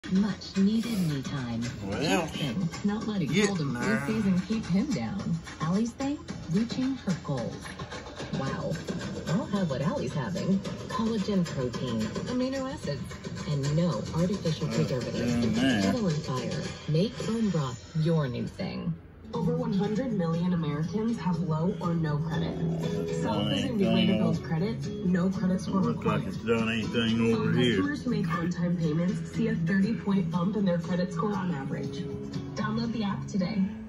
Much needed me time. Well, Jackson, not letting cold and flu season keep him down. Allie's thing, reaching her goals. Wow. I'll have what Allie's having. Collagen protein, amino acids, and no artificial preservatives. Kettle and Fire. Make bone broth your new thing. Over 100 million Americans have low or no credit. Self is a new way to build credit. No credit score required. Looks like it's done anything over here. Customers who make on-time payments see a 30-point bump in their credit score on average. Download the app today.